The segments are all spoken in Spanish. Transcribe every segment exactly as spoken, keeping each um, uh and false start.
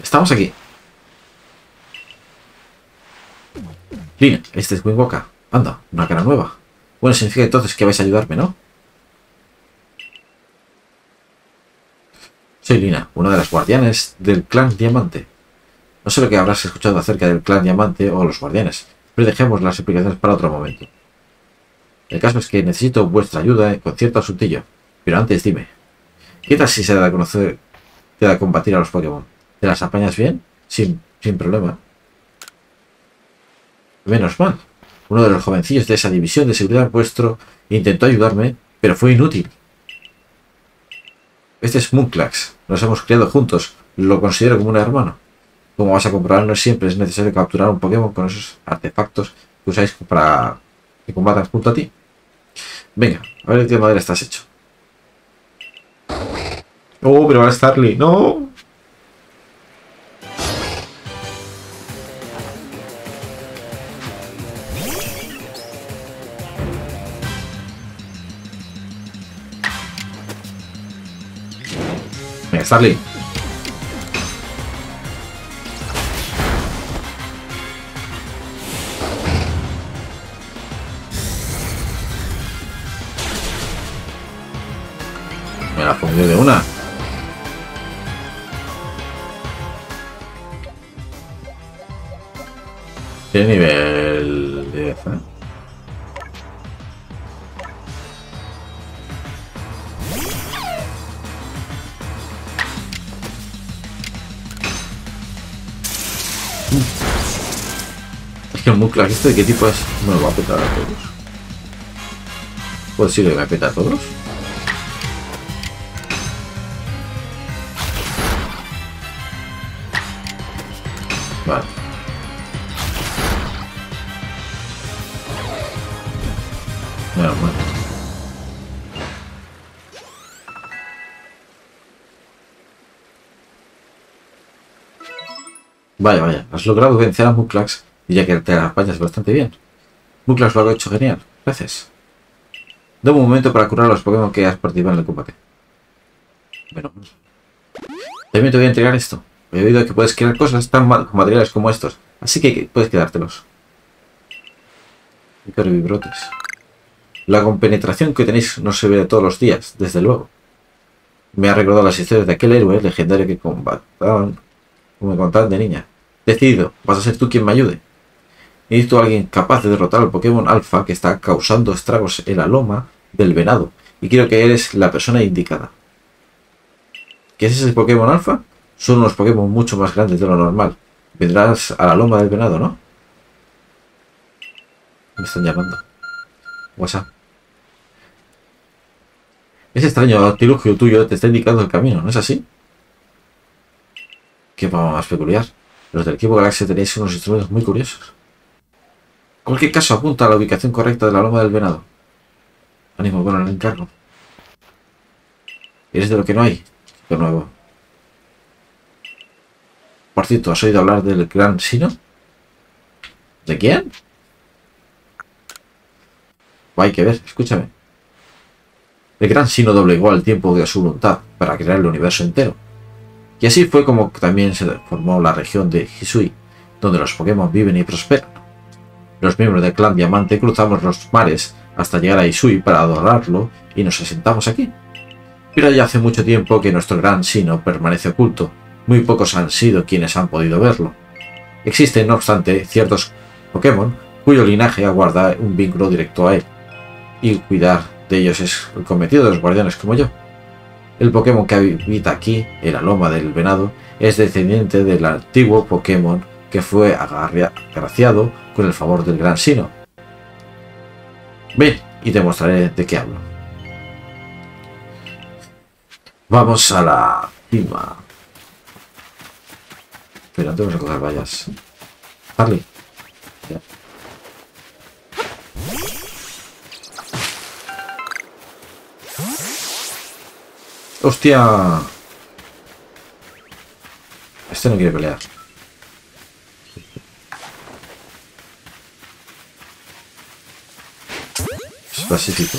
Estamos aquí. Lina, este es Windwalker. Anda, una cara nueva. Bueno, significa entonces que vais a ayudarme, ¿no? Soy Lina, una de las guardianes del clan Diamante. No sé lo que habrás escuchado acerca del clan Diamante o los guardianes, pero dejemos las explicaciones para otro momento. El caso es que necesito vuestra ayuda con cierto asuntillo. Pero antes dime, ¿qué tal si se da a conocer, te da a combatir a los Pokémon? ¿Te las apañas bien? Sin, sin problema. Menos mal. Uno de los jovencillos de esa división de seguridad vuestro intentó ayudarme, pero fue inútil. Este es Munclax. Nos hemos criado juntos. Lo considero como un hermano. Como vas a comprobar, no siempre es necesario capturar un Pokémon con esos artefactos que usáis para que combatan junto a ti. Venga, a ver de qué madera estás hecho. Oh, pero va a Starly. ¡No! Venga, Starly. Me la pongo de una. Tiene nivel diez, ¿eh? Es que el Munclax este de qué tipo es. Me lo va a petar a todos. Pues sí, le va a petar a todos. Vale. Menos mal. Vaya, vaya. Has logrado vencer a Munclax y ya que te apañas bastante bien. Munclax lo ha hecho genial. Gracias. Dame un momento para curar a los Pokémon que has participado en el combate. Bueno. También te voy a entregar esto. He oído que puedes crear cosas tan mal con materiales como estos. Así que puedes quedártelos. Hipervibrotes. La compenetración que tenéis no se ve todos los días, desde luego. Me ha recordado las historias de aquel héroe legendario que combataban, como me contaban de niña. Decidido, vas a ser tú quien me ayude. Necesito a alguien capaz de derrotar al Pokémon Alpha que está causando estragos en la loma del venado. Y creo que eres la persona indicada. ¿Qué es ese Pokémon Alpha? Son unos Pokémon mucho más grandes de lo normal. Vendrás a la loma del venado, ¿no? Me están llamando. WhatsApp. Ese extraño artilugio tuyo te está indicando el camino, ¿no es así? Qué forma más peculiar. Los del equipo Galaxia tenéis unos instrumentos muy curiosos. En cualquier caso, apunta a la ubicación correcta de la loma del venado. Ánimo con el encargo. Eres de lo que no hay. De nuevo. Por cierto, ¿has oído hablar del Gran Sino? ¿De quién? Hay que ver, escúchame. El Gran Sino doblegó el tiempo de su voluntad para crear el universo entero. Y así fue como también se formó la región de Hisui, donde los Pokémon viven y prosperan. Los miembros del clan Diamante cruzamos los mares hasta llegar a Hisui para adorarlo y nos asentamos aquí. Pero ya hace mucho tiempo que nuestro Gran Sino permanece oculto. Muy pocos han sido quienes han podido verlo. Existen, no obstante, ciertos Pokémon cuyo linaje aguarda un vínculo directo a él. Y cuidar de ellos es el cometido de los guardianes como yo. El Pokémon que habita aquí, en la loma del venado, es descendiente del antiguo Pokémon que fue agraciado con el favor del Gran Sino. Ven y te mostraré de qué hablo. Vamos a la cima. Espera, tengo que recoger vallas. Harley. Ya. ¡Hostia! Este no quiere pelear. Es pacífico.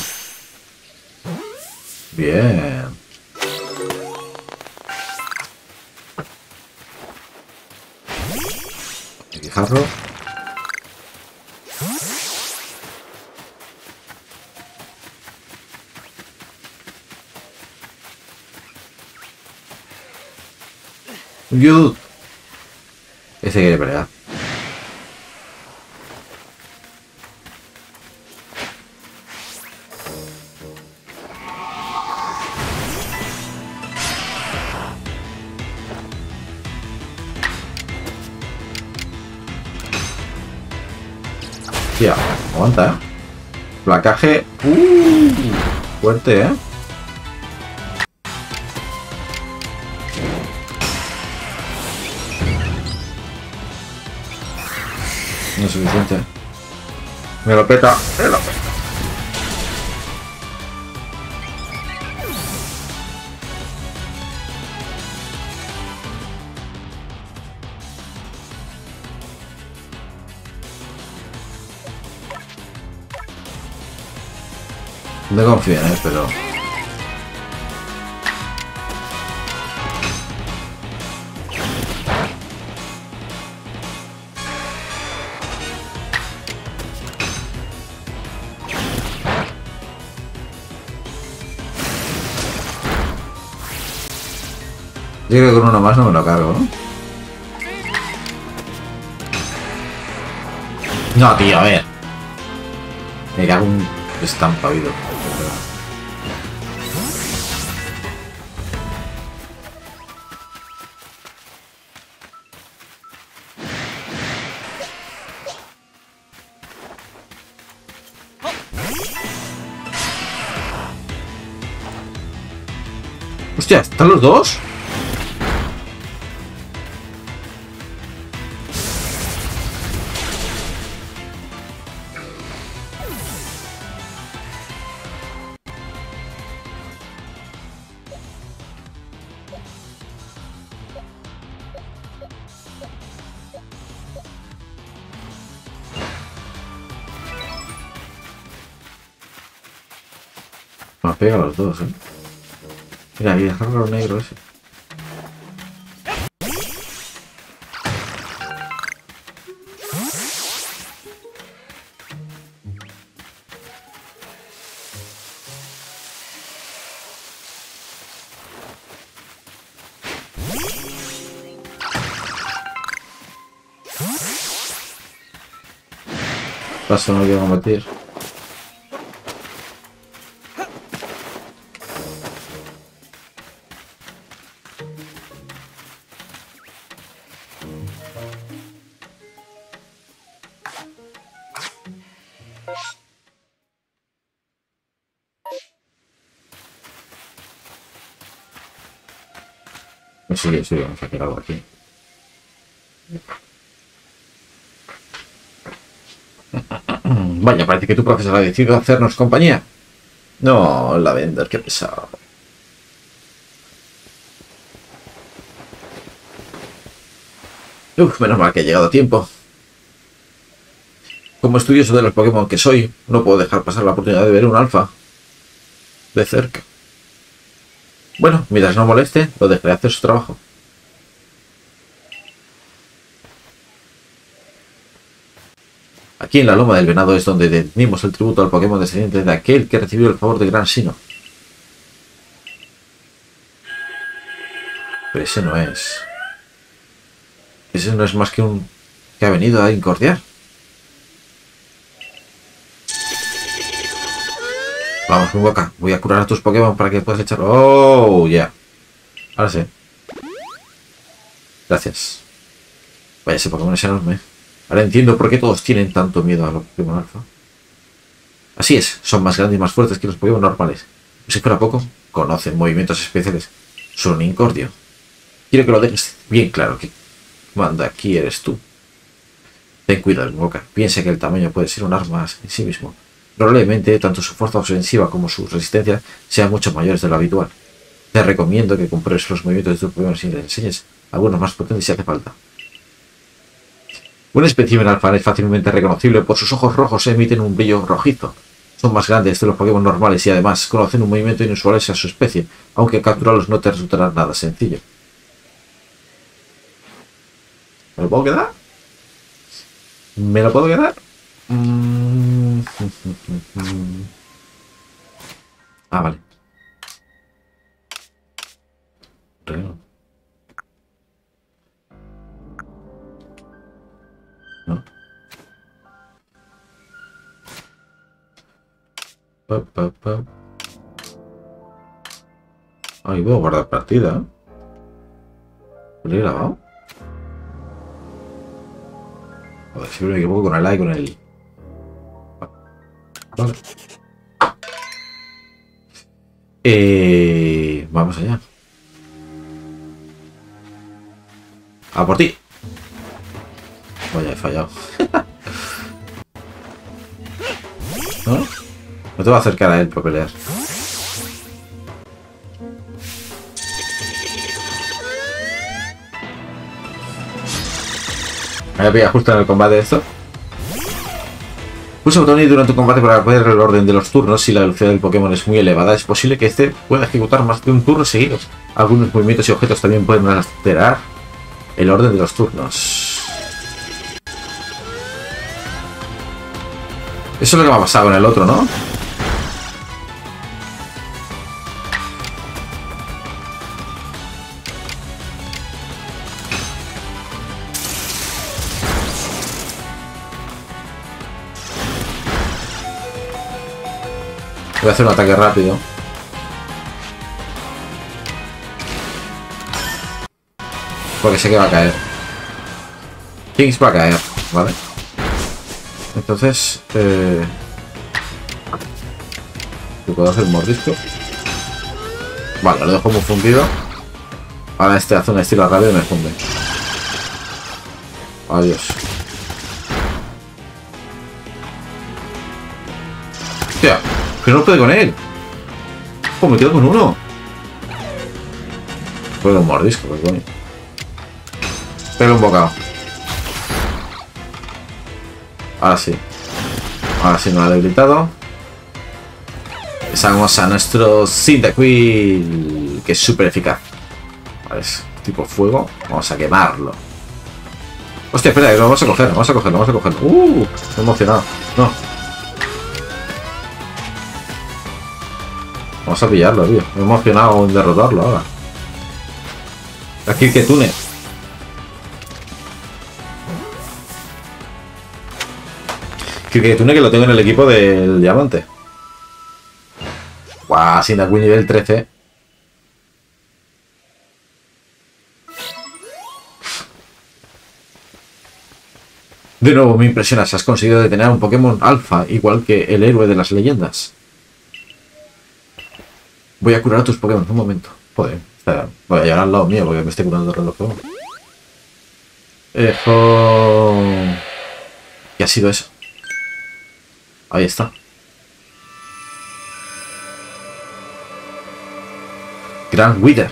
Bien. carro. Yo. Ese quiere pelear. Tía, aguanta, ¿eh? Placaje. Uh, fuerte, ¿eh? No es suficiente. Me lo peta. Me lo peta. No confío en él, pero... Yo creo que con uno más no me lo cargo, ¿no? No, tío, a ver. Me cago un estampavido. Hostia, ¿están los dos? Me pega a los dos, eh. Mira, y dejarlo lo negro ese. Paso, no quiero combatir. Sí, sí, vamos a hacer algo aquí. Vaya, parece que tu profesor ha decidido hacernos compañía. No, la vender, qué pesado. Uf, menos mal que he llegado a tiempo. Como estudioso de los Pokémon que soy, no puedo dejar pasar la oportunidad de ver un alfa de cerca. Bueno, mientras no moleste, lo dejaré hacer su trabajo. Aquí en la Loma del Venado es donde rendimos el tributo al Pokémon descendiente de aquel que recibió el favor del Gran Sinnoh. Pero ese no es... Ese no es más que un... que ha venido a incordiar. Vamos, mi boca. Voy a curar a tus Pokémon para que puedas echarlo. Oh, ya. Yeah. Ahora sí. Gracias. Vaya, ese Pokémon es enorme. Ahora entiendo por qué todos tienen tanto miedo a los Pokémon Alpha. Así es, son más grandes y más fuertes que los Pokémon normales. Si fuera poco, conocen movimientos especiales. Son un incordio. Quiero que lo dejes bien claro que manda aquí eres tú. Ten cuidado, mi boca. Piensa que el tamaño puede ser un arma en sí mismo. Probablemente tanto su fuerza ofensiva como su resistencia sean mucho mayores de lo habitual. Te recomiendo que compruebes los movimientos de tus Pokémon y les enseñes algunos más potentes si hace falta. Un espécimen alfa es fácilmente reconocible por sus ojos rojos, emiten un brillo rojizo. Son más grandes de los Pokémon normales y además conocen un movimiento inusual hacia su especie, aunque capturarlos no te resultará nada sencillo. ¿Me lo puedo quedar? ¿Me lo puedo quedar? Mm. Ah, vale. Reno. No. Pa, pa, pa. Ahí puedo guardar partida. ¿Lo he grabado? Joder, siempre me equivoco con el A y con el... Vale. Eh, vamos allá. A por ti. Vaya, he fallado. ¿No? No te voy a acercar a él para pelear. Me voy a justo en el combate de esto. Pulsa botón y durante un combate para ver el orden de los turnos. Si la velocidad del Pokémon es muy elevada, es posible que este pueda ejecutar más de un turno seguido. Algunos movimientos y objetos también pueden alterar el orden de los turnos. Eso es lo que me ha pasado con el otro, ¿no? Voy a hacer un ataque rápido. Porque sé que va a caer. Kings va a caer, ¿vale? Entonces, eh... puedo hacer un mordisco. Vale, lo dejo muy fundido. Ahora este hace un estilo rápido y me funde. Adiós. Hostia, que no puede con él. Oh, me quedo con uno. Puedo un mordisco, pues coño. Pega un bocado. Ahora sí. Ahora sí me lo ha debilitado. Pasamos a nuestro Cyndaquil, que es súper eficaz. Vale, es tipo fuego. Vamos a quemarlo. Hostia, espera, que lo vamos a coger, vamos a cogerlo, vamos a cogerlo. Uh, me he emocionado. No. Vamos a pillarlo, tío. Me he emocionado en derrotarlo ahora. Aquí que tune. Kirketune, que lo tengo en el equipo del diamante. Guau, Cyndaquil nivel trece. De nuevo me impresionas, has conseguido detener a un Pokémon alfa, igual que el héroe de las leyendas. Voy a curar a tus Pokémon, un momento. Joder, voy a llegar al lado mío porque me estoy curando el reloj. Ejo. ¿Qué ha sido eso? Ahí está. Gran Wither.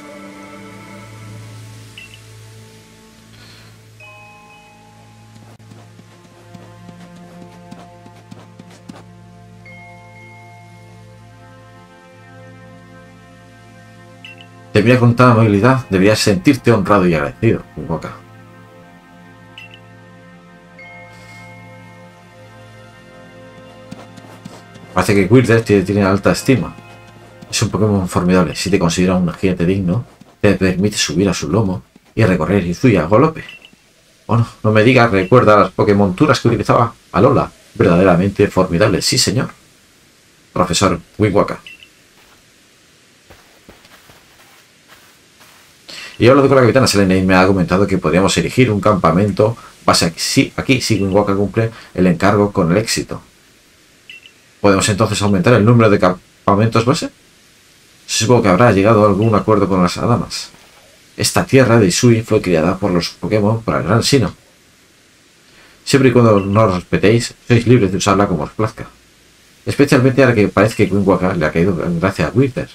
Te mira con tanta amabilidad, deberías sentirte honrado y agradecido, Boca. Parece que Wither tiene, tiene alta estima. Es un Pokémon formidable. Si te considera un gigante digno, te permite subir a su lomo y recorrer Izuya a galope. Bueno, no me digas, recuerda las Pokémonturas que utilizaba Alola. Verdaderamente formidable, sí señor. Profesor Wingwaka. Y yo hablo con la capitana Selene y me ha comentado que podríamos erigir un campamento base aquí, sí, aquí si Wingwaka cumple el encargo con el éxito. ¿Podemos entonces aumentar el número de campamentos base? Supongo que habrá llegado a algún acuerdo con las damas. Esta tierra de Isui fue criada por los Pokémon por el Gran Sino. Siempre y cuando no os respetéis, sois libres de usarla como os plazca. Especialmente ahora que parece que Wingwaka le ha caído en gracia a Wither.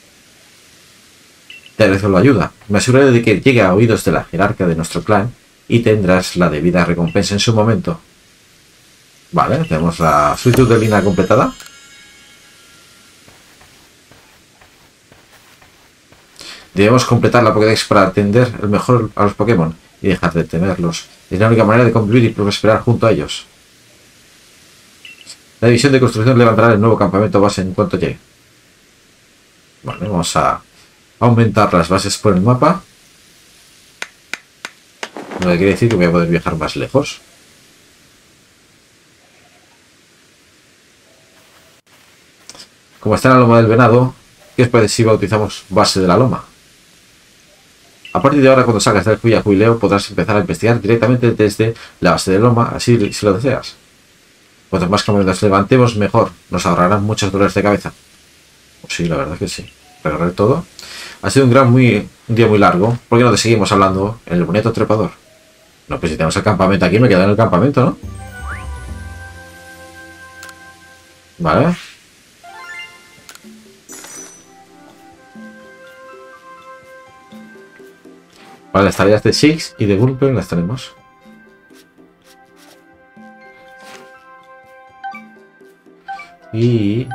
Te agradezco la ayuda. Me aseguraré de que llegue a oídos de la jerarca de nuestro clan y tendrás la debida recompensa en su momento. Vale, tenemos la solicitud de línea completada. Debemos completar la Pokédex para atender el mejor a los Pokémon y dejar de temerlos Es la única manera de convivir y prosperar junto a ellos. La división de construcción levantará el nuevo campamento base en cuanto llegue. Vale, vamos a aumentar las bases por el mapa. Lo que quiere decir que voy a poder viajar más lejos. Como está en la loma del venado, ¿qué os parece si bautizamos base de la loma? A partir de ahora, cuando salgas del jubileo, podrás empezar a investigar directamente desde la base de loma, así si lo deseas. Cuanto más campamentos levantemos, mejor. Nos ahorrarán muchos dolores de cabeza. Pues sí, la verdad que sí. Recorrer todo. Ha sido un gran muy, un día muy largo. ¿Por qué no te seguimos hablando en el bonito trepador? No, pues si tenemos el campamento aquí, me quedo en el campamento, ¿no? Vale. Vale, las tareas de Six y de Gunpei las tenemos. Y...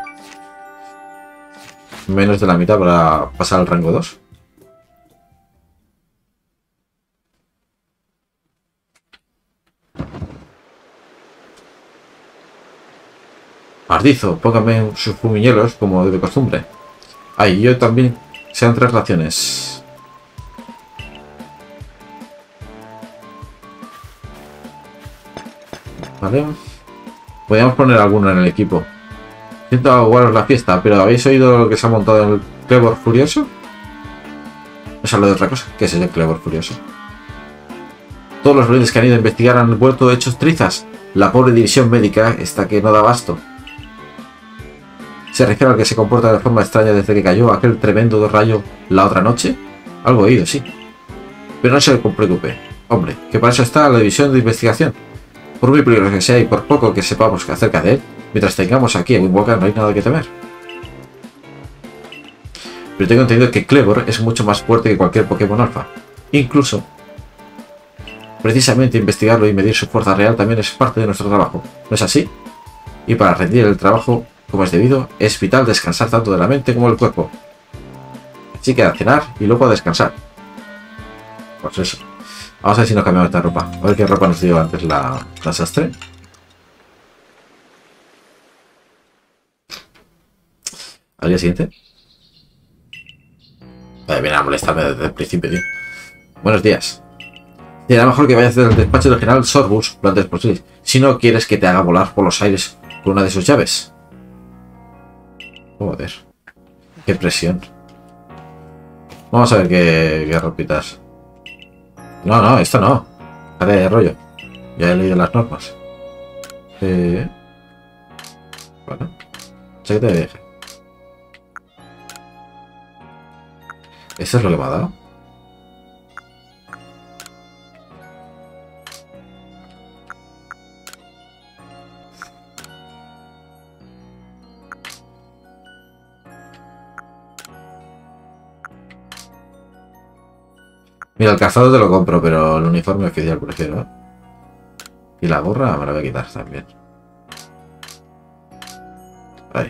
menos de la mitad para pasar al rango dos. Ardizo, póngame sus fumiñuelos como de costumbre. Ay, yo también sean tres raciones. Vale. Podríamos poner alguno en el equipo. Siento aguaros la fiesta, pero ¿habéis oído lo que se ha montado en el Clevor Furioso? ¿Es hablo de otra cosa? ¿Qué es el Clevor Furioso? Todos los valientes que han ido a investigar han vuelto hechos trizas. La pobre división médica está que no da abasto. ¿Se refiere al que se comporta de forma extraña desde que cayó aquel tremendo rayo la otra noche? Algo he oído, sí. Pero no se preocupe. Hombre, que para eso está la división de investigación. Por muy peligroso que sea y por poco que sepamos acerca de él, mientras tengamos aquí a Windwalker no hay nada que temer. Pero tengo entendido que Clevor es mucho más fuerte que cualquier Pokémon alfa. Incluso, precisamente investigarlo y medir su fuerza real también es parte de nuestro trabajo. ¿No es así? Y para rendir el trabajo como es debido, es vital descansar tanto de la mente como del cuerpo. Así que a cenar y luego a descansar. Pues eso. Vamos a ver si nos cambiamos esta ropa. A ver qué ropa nos dio antes la, la sastre. Al día siguiente. Vale, viene a molestarme desde el principio, tío. Buenos días. Será mejor que vayas al despacho del general Sorbus lo antes posible. Si no quieres que te haga volar por los aires con una de sus llaves. Joder. Qué presión. Vamos a ver qué, qué ropitas. No, no, esto no. Dale de rollo. Ya he leído las normas. Eh... Bueno. Chaqueta de viaje. ¿Eso es lo que me ha dado? Mira, el calzado te lo compro, pero el uniforme oficial prefiero, ¿eh? Y la gorra me la voy a quitar también. Ahí.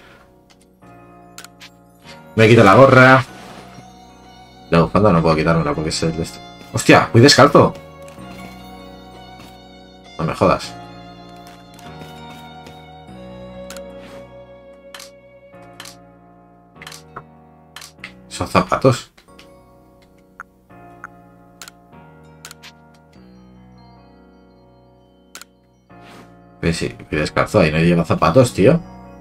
Me quito la gorra. La bufanda no puedo quitármela porque es el de esto. ¡Hostia! ¡Voy descalzo! No me jodas. Son zapatos. Pues sí, voy descalzo. Ahí no lleva zapatos, tío.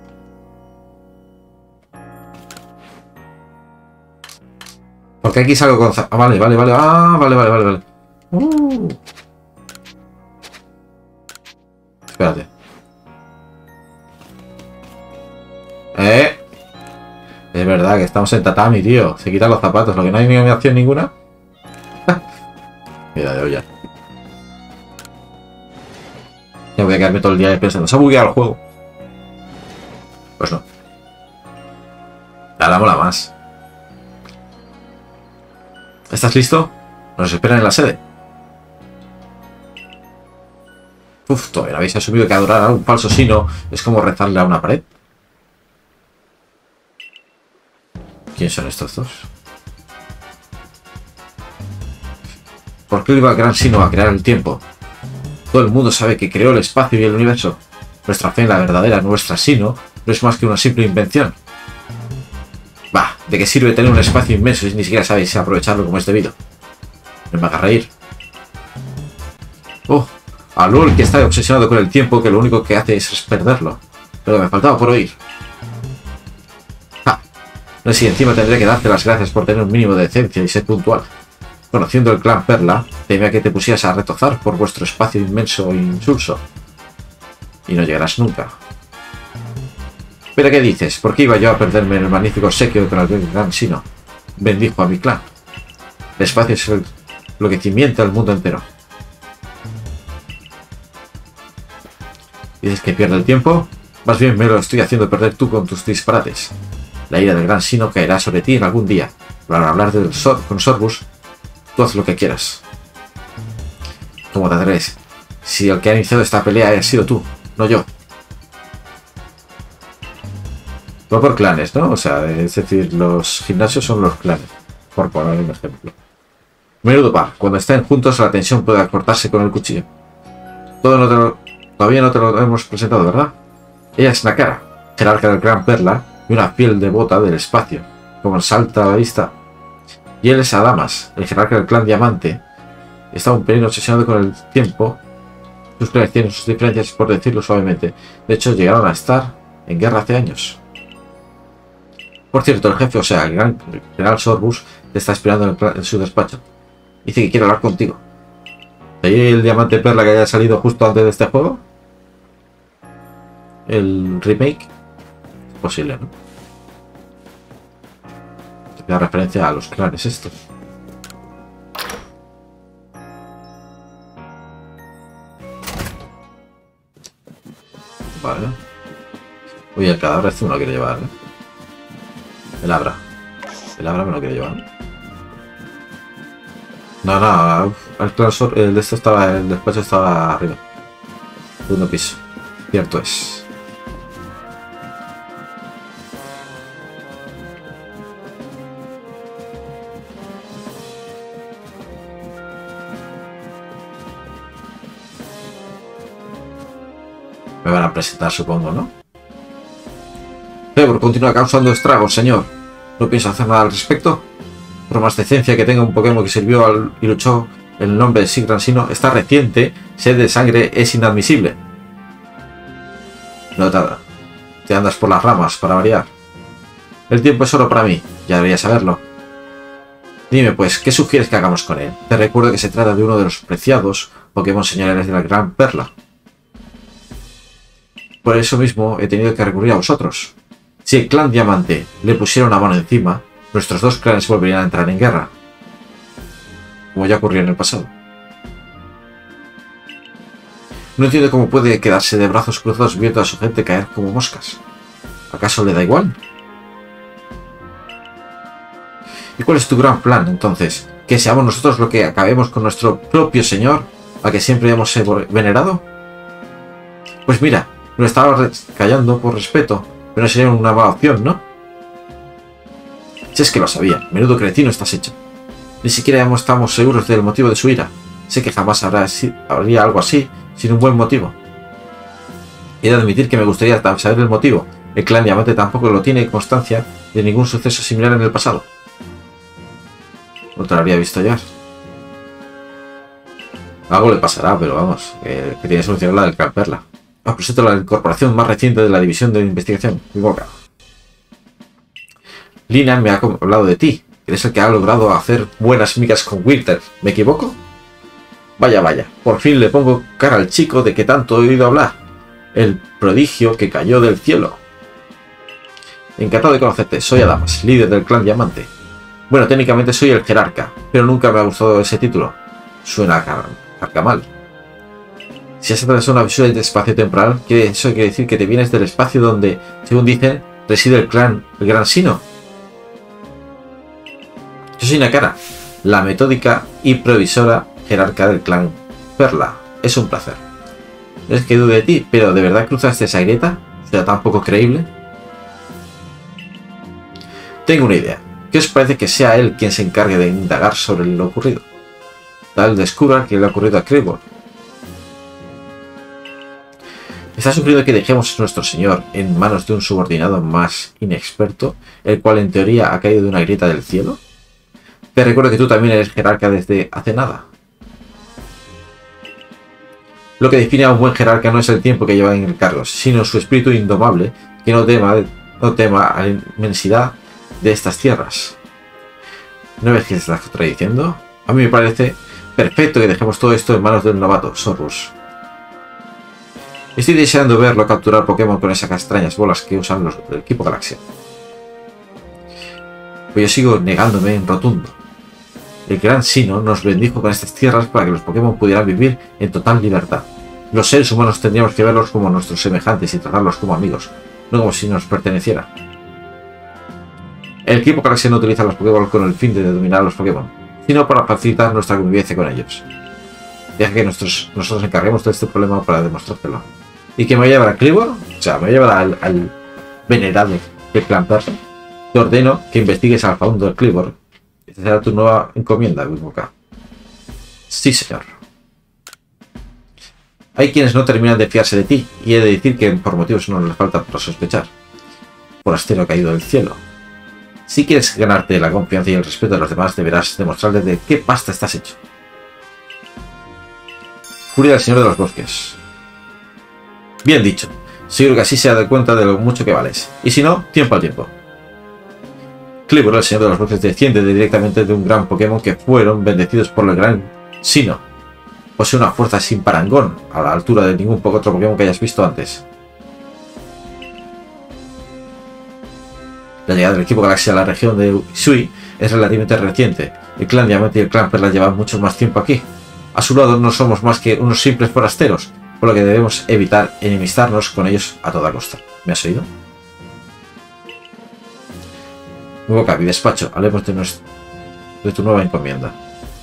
Porque aquí salgo con zapatos. Ah, vale, vale, vale. Ah, vale, vale, vale, vale. Uh. Espérate. Eh. Es verdad que estamos en tatami, tío. Se quitan los zapatos. Lo que no hay ni opción ninguna. Mira de olla. Ya voy a quedarme todo el día pensando. ¿Se ha bugueado el juego? Pues no. Ahora mola más. ¿Estás listo? Nos esperan en la sede. Uf, todavía habéis asumido que adorar a un falso sino es como rezarle a una pared. ¿Quién son estos dos? ¿Por qué iba el gran sino a crear el tiempo? Todo el mundo sabe que creó el espacio y el universo. Nuestra fe en la verdadera, nuestra sino, no es más que una simple invención. Bah, ¿de qué sirve tener un espacio inmenso si ni siquiera sabéis aprovecharlo como es debido? No me haga reír. Oh, a LOL que está obsesionado con el tiempo, que lo único que hace es perderlo. Pero me faltaba por oír. Ah, no sé si encima tendré que darte las gracias por tener un mínimo de decencia y ser puntual. Conociendo el clan Perla, temía que te pusieras a retozar por vuestro espacio inmenso e insulso. Y no llegarás nunca. ¿Pero qué dices? ¿Por qué iba yo a perderme en el magnífico obsequio con el gran Sino? Bendijo a mi clan. El espacio es el, lo que cimienta el mundo entero. ¿Dices que pierde el tiempo? Más bien me lo estoy haciendo perder tú con tus disparates. La ira del gran Sino caerá sobre ti en algún día. Para hablar del Sor con Sorbus, tú haz lo que quieras. ¿Cómo te atreves? Si el que ha iniciado esta pelea ha sido tú, no yo. Va por clanes, ¿no? O sea, es decir, los gimnasios son los clanes. Por poner un ejemplo. Menudo par. Cuando estén juntos la tensión puede cortarse con el cuchillo. Todo no te lo, todavía no te lo hemos presentado, ¿verdad? Ella es Nakara, jerarca del clan Perla y una fiel devota del espacio, como salta a la vista. Y él es Adamas, el jerarca del clan Diamante. Está un pelín obsesionado con el tiempo. Sus clanes tienen sus diferencias, por decirlo suavemente. De hecho, llegaron a estar en guerra hace años. Por cierto, el jefe, o sea, el gran general Sorbus, te está esperando en, el, en su despacho. Dice que quiere hablar contigo. ¿De ahí el diamante perla que haya salido justo antes de este juego? El remake. Es posible, ¿no? Te da referencia a los clanes estos. Vale. Uy, el cadáver este me lo quiere llevar, ¿eh? El Abra. El Abra me lo quiere llevar. No, no, el clausor, el de esto estaba, el despacho estaba arriba. Segundo piso. Cierto es. Me van a presentar, supongo, ¿no? Trevor continúa causando estragos, señor. ¿No piensa hacer nada al respecto? Por más decencia que tenga un Pokémon que sirvió al, y luchó en el nombre de Sigran Sino, esta reciente sed de sangre es inadmisible. No te, te andas por las ramas, para variar. El tiempo es oro para mí, ya deberías saberlo. Dime pues, ¿qué sugieres que hagamos con él? Te recuerdo que se trata de uno de los preciados Pokémon señoriales de la Gran Perla. Por eso mismo he tenido que recurrir a vosotros. Si el clan Diamante le pusiera una mano encima, nuestros dos clanes volverían a entrar en guerra. Como ya ocurrió en el pasado. No entiendo cómo puede quedarse de brazos cruzados viendo a su gente caer como moscas. ¿Acaso le da igual? ¿Y cuál es tu gran plan, entonces? ¿Que seamos nosotros lo que acabemos con nuestro propio señor, a que siempre hemos venerado? Pues mira, lo estaba callando por respeto, pero sería una mala opción, ¿no? Si es que lo sabía, menudo cretino estás hecho. Ni siquiera estamos seguros del motivo de su ira. Sé que jamás habrá, habría algo así sin un buen motivo. He de admitir que me gustaría saber el motivo. El clan Diamante tampoco lo tiene constancia de ningún suceso similar en el pasado. No te lo habría visto ya. Algo le pasará, pero vamos, que, que tiene solución la del clan Perla. Os presento la incorporación más reciente de la división de investigación, mi boca. Lina me ha hablado de ti. Eres el que ha logrado hacer buenas migas con Winter. ¿Me equivoco? Vaya, vaya. Por fin le pongo cara al chico de que tanto he oído hablar. El prodigio que cayó del cielo. Encantado de conocerte. Soy Adamas, líder del clan Diamante. Bueno, técnicamente soy el jerarca, pero nunca me ha gustado ese título. Suena carga mal. Si has atravesado una visión de espacio temporal, eso quiere decir que te vienes del espacio donde, según dicen, reside el clan, el Gran Sino. Yo soy Nakara, la metódica y provisora jerarca del clan Perla. Es un placer. No es que dude de ti, pero ¿de verdad cruzaste esa grieta? ¿O sea, tan poco creíble? Tengo una idea. ¿Qué os parece que sea él quien se encargue de indagar sobre lo ocurrido? Tal descubra que le ha ocurrido a Trevor. ¿Estás sufriendo que dejemos a nuestro señor en manos de un subordinado más inexperto, el cual en teoría ha caído de una grieta del cielo? Te recuerdo que tú también eres jerarca desde hace nada. Lo que define a un buen jerarca no es el tiempo que lleva en el cargo, sino su espíritu indomable, que no tema, no tema a la inmensidad de estas tierras. ¿No ves que se está contradiciendo? A mí me parece perfecto que dejemos todo esto en manos del novato, Sorrus. Estoy deseando verlo capturar Pokémon con esas extrañas bolas que usan los del equipo Galaxia. Pues yo sigo negándome en rotundo. El gran Sino nos bendijo con estas tierras para que los Pokémon pudieran vivir en total libertad. Los seres humanos tendríamos que verlos como nuestros semejantes y tratarlos como amigos, no como si nos pertenecieran. El equipo Galaxia no utiliza los Pokémon con el fin de dominar a los Pokémon, sino para facilitar nuestra convivencia con ellos. Deja que nosotros, nosotros encarguemos de este problema para demostrártelo. ¿Y que me lleva a Kleavor? O sea, me lleva al, al venerado del clan persa. Te ordeno que investigues al fauno del Kleavor. Esta será tu nueva encomienda, Wimoka. Sí, señor. Hay quienes no terminan de fiarse de ti, y he de decir que por motivos no les falta para sospechar. Forastero caído del cielo. Si quieres ganarte la confianza y el respeto de los demás, deberás demostrarles de qué pasta estás hecho. Furia del Señor de los Bosques. Bien dicho. Seguro que así se da cuenta de lo mucho que vales. Y si no, tiempo al tiempo. Kleavor, el Señor de los Bosques, desciende directamente de un gran Pokémon que fueron bendecidos por el gran Sino. Posee una fuerza sin parangón, a la altura de ningún otro Pokémon que hayas visto antes. La llegada del equipo Galaxia a la región de Hisui es relativamente reciente. El clan Diamante y el clan Perla llevan mucho más tiempo aquí. A su lado no somos más que unos simples forasteros, por lo que debemos evitar enemistarnos con ellos a toda costa. ¿Me has oído? Boca, mi despacho. Hablemos de, nuestro, de tu nueva encomienda.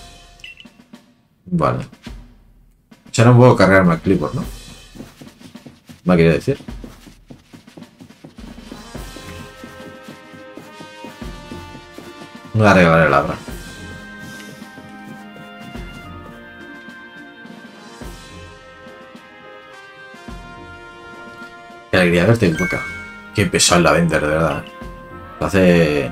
Vale. O sea, no puedo cargarme al Kleavor, ¿no? ¿Me ha querido decir? Me arreglaré el labra. Qué alegría verte, Boca. Qué pesado la vender, de verdad. Hace...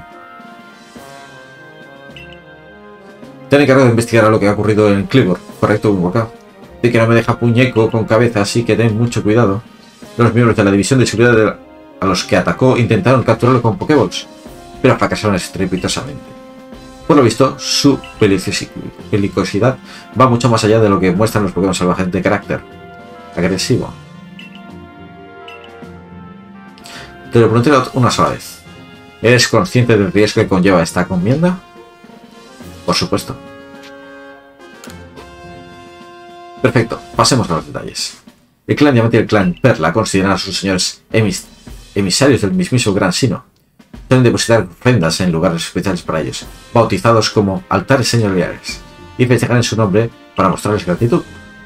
Te han encargado de investigar a lo que ha ocurrido en Kleavor, correcto, Boca. De que no me deja puñeco con cabeza, así que ten mucho cuidado. Los miembros de la división de seguridad de la... a los que atacó intentaron capturarlo con Pokéballs, pero fracasaron estrepitosamente. Por lo visto, su peligrosidad va mucho más allá de lo que muestran los Pokémon salvajes de carácter agresivo. Te lo pregunté una sola vez. ¿Eres consciente del riesgo que conlleva esta encomienda? Por supuesto. Perfecto, pasemos a los detalles. El clan Diamante y el clan Perla consideran a sus señores emis emisarios del mismísimo Gran Sino. Suelen depositar ofrendas en lugares especiales para ellos, bautizados como altares señoriales, y festejar en su nombre para mostrarles gratitud.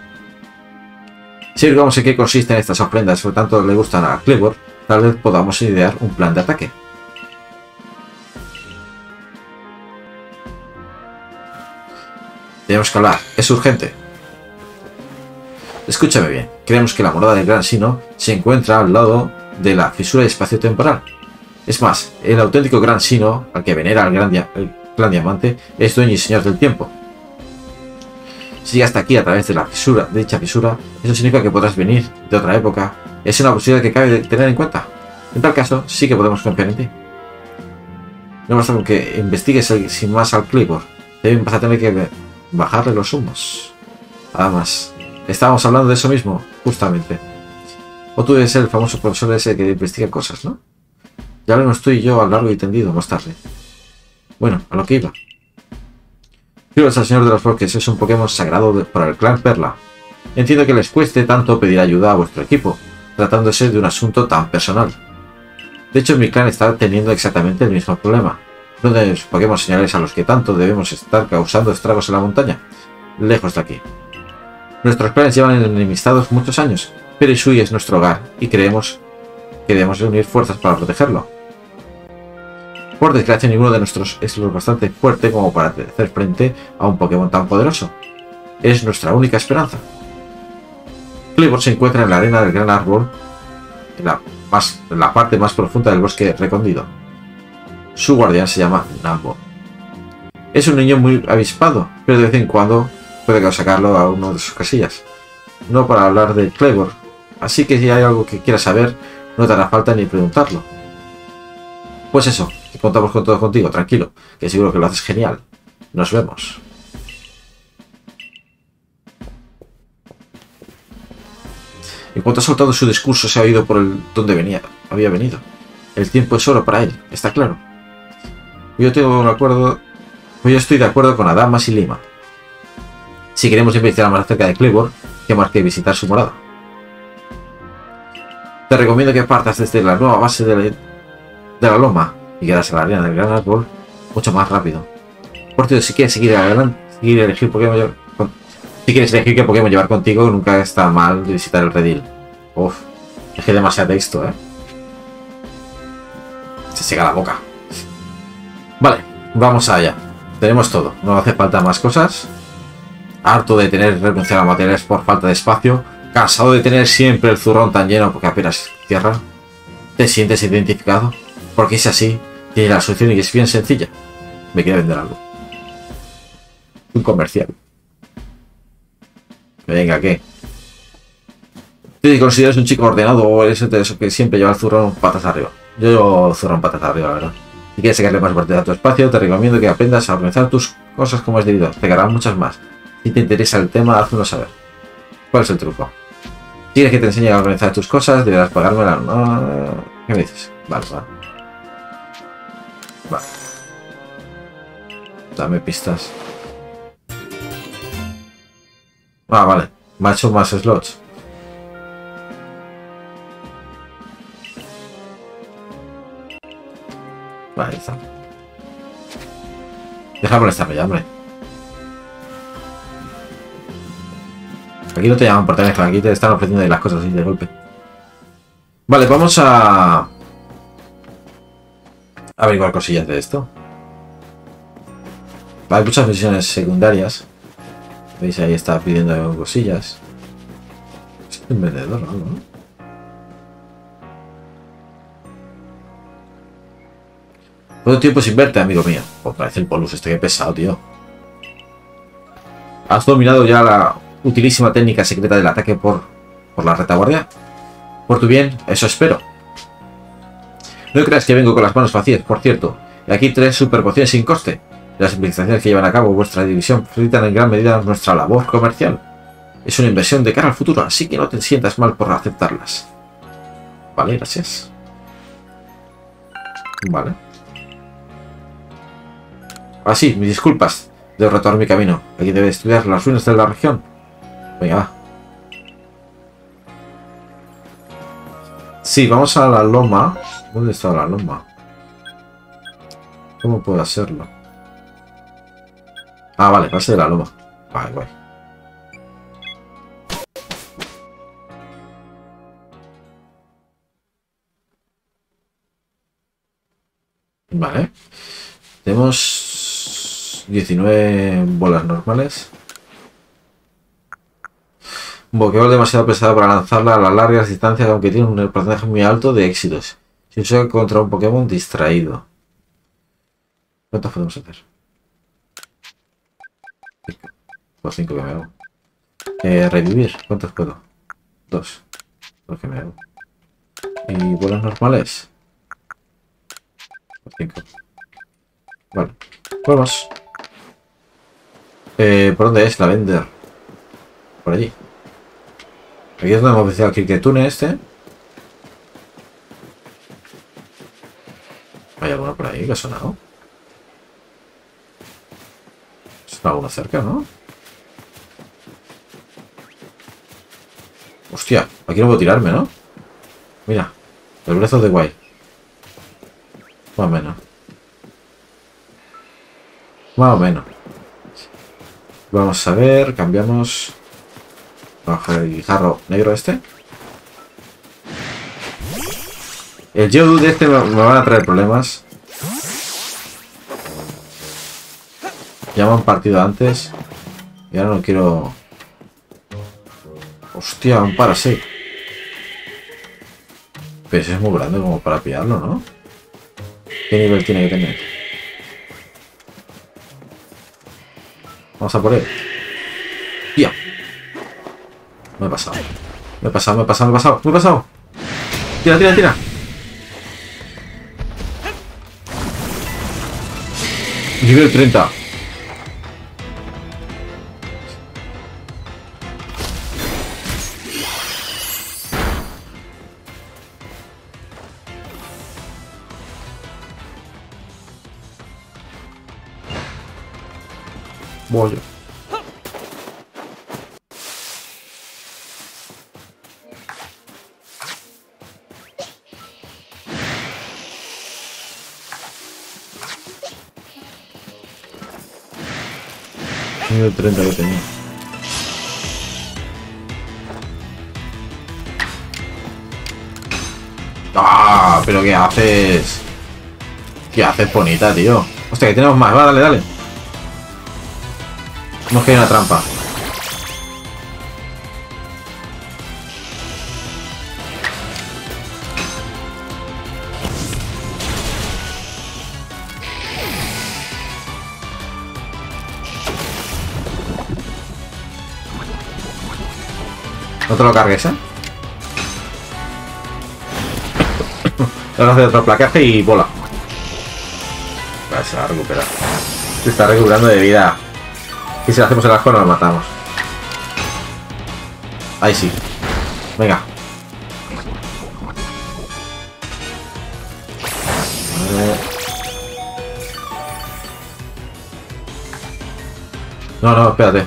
Si digamos en qué consisten estas ofrendas, por tanto le gustan a Kleavor, tal vez podamos idear un plan de ataque. Tenemos que hablar, es urgente. Escúchame bien, creemos que la morada del Gran Sino se encuentra al lado de la fisura espacio-temporal. Es más, el auténtico Gran Sino, al que venera el, gran dia el clan Diamante, es dueño y señor del tiempo. Si llegas hasta aquí a través de la fisura, de dicha fisura, eso significa que podrás venir de otra época. Es una posibilidad que cabe de tener en cuenta. En tal caso, sí que podemos confiar en ti. No basta con que investigues el, sin más al Kleavor. También vas a tener que bajarle los humos. Nada más. Estábamos hablando de eso mismo, justamente. O tú eres el famoso profesor ese que investiga cosas, ¿no? Ya hablamos tú y yo a largo y tendido más tarde. Bueno, a lo que iba. Kleavor, el Señor de los Bosques, es un Pokémon sagrado de, para el clan Perla. Entiendo que les cueste tanto pedir ayuda a vuestro equipo, tratándose de un asunto tan personal. De hecho, mi clan está teniendo exactamente el mismo problema. Uno de los Pokémon señales a los que tanto debemos estar causando estragos en la montaña, lejos de aquí. Nuestros clanes llevan enemistados muchos años, pero Hisui es nuestro hogar y creemos que debemos reunir fuerzas para protegerlo. Por desgracia, ninguno de nosotros es lo bastante fuerte como para hacer frente a un Pokémon tan poderoso. Es nuestra única esperanza. Cleavor se encuentra en la arena del gran árbol, en la, más, en la parte más profunda del bosque recóndito. Su guardián se llama Nambo. Es un niño muy avispado, pero de vez en cuando puede sacarlo a uno de sus casillas. No para hablar de Cleavor, así que si hay algo que quieras saber, no te hará falta ni preguntarlo. Pues eso, que contamos con todo contigo, tranquilo, que seguro que lo haces genial. Nos vemos. En cuanto ha soltado su discurso, se ha oído por el donde venía, había venido. El tiempo es oro para él, está claro. Yo tengo un acuerdo. Yo estoy de acuerdo con Adamas y Lima. Si queremos investigar más acerca de Cleavor, que más que visitar su morada. Te recomiendo que partas desde la nueva base de la, de la loma y quedas a la arena del gran árbol mucho más rápido. Por cierto, si quieres seguir adelante, seguir elegir Pokémon, si quieres elegir qué Pokémon llevar contigo, nunca está mal visitar el redil. Uf, es que demasiado texto, eh. Se seca la boca. Vale, vamos allá. Tenemos todo, no hace falta más cosas. Harto de tener que renunciar a materiales por falta de espacio. Cansado de tener siempre el zurrón tan lleno porque apenas cierra. ¿Te sientes identificado? Porque es así, tiene la solución y es bien sencilla. Me quiere vender algo. Un comercial. Venga, ¿qué? ¿Te consideras un chico ordenado o eres de eso que siempre lleva el zurrón patas arriba? Yo llevo zurrón patas arriba, la verdad. Si quieres sacarle más parte a tu espacio, te recomiendo que aprendas a organizar tus cosas como es debido. Te quedarán muchas más. Si te interesa el tema, házmelo saber. ¿Cuál es el truco? Si quieres que te enseñe a organizar tus cosas, deberás pagármela. No... ¿Qué me dices? Vale, vale. Vale. Dame pistas. Ah, vale. Me ha hecho más slots. Vale, ahí está. Deja de molestarme ya, hombre. Aquí no te llaman por teléfono, aquí te están ofreciendo las cosas así de golpe. Vale, vamos a... a averiguar cosillas de esto. Hay muchas misiones secundarias. ¿Veis? Ahí está pidiendo cosillas. Es un vendedor o algo, ¿no? ¿Cuánto tiempo sin verte, amigo mío? Pues parece el Polus este, que pesado, tío. ¿Has dominado ya la utilísima técnica secreta del ataque por, por la retaguardia? Por tu bien, eso espero. No creas que vengo con las manos vacías, por cierto. Y aquí tres super pociones sin coste. Las investigaciones que llevan a cabo vuestra división facilitan en gran medida nuestra labor comercial. Es una inversión de cara al futuro, así que no te sientas mal por aceptarlas. Vale, gracias. Vale. Ah, sí, mis disculpas. Debo retomar mi camino. Aquí debe estudiar las ruinas de la región. Venga, va. Sí, vamos a la loma. ¿Dónde está la loma? ¿Cómo puedo hacerlo? Ah, vale, pase de la loma. Vale, guay. Vale. Tenemos diecinueve bolas normales. Un Pokéball demasiado pesado para lanzarla a las largas distancias, aunque tiene un porcentaje muy alto de éxitos. Si usa contra un Pokémon distraído. ¿Cuántos podemos hacer? Los cinco que me hago. Eh, revivir. ¿Cuántos puedo? Dos. Los que me hago. ¿Y bolas normales? Los cinco. Vale. Vamos. Eh, ¿por dónde es la vender? Por allí. Aquí es donde hemos vencido al Cricketune este. ¿Hay alguno por ahí que ha sonado? Está alguno cerca, ¿no? Hostia, aquí no puedo tirarme, ¿no? Mira, el brazo de guay. Más o menos. Más o menos. Vamos a ver, cambiamos. Vamos a coger el guijarro negro este. El Geodude de este me, me van a traer problemas. Ya me han partido antes. Y ahora no quiero... Hostia, un Parasect. Pero ese es muy grande como para pillarlo, ¿no? ¿Qué nivel tiene que tener? Vamos a por él. Tía. Me he pasado. Me he pasado, me he pasado, me he pasado, me he pasado. Tira, tira, tira. Nivel treinta. Voy yo. Nivel treinta que tenía. ¡Ah! ¿Pero qué haces? ¿Qué haces, bonita, tío? Hostia, que tenemos más. Va, dale, dale. Hemos caído en una trampa. No te lo cargues, ¿eh? Ahora hacer otro placaje y bola. Vale, se va a recuperar. Se está recuperando de vida. Y si le hacemos el asco, nos lo matamos. Ahí sí. Venga. Vale. No, no, espérate.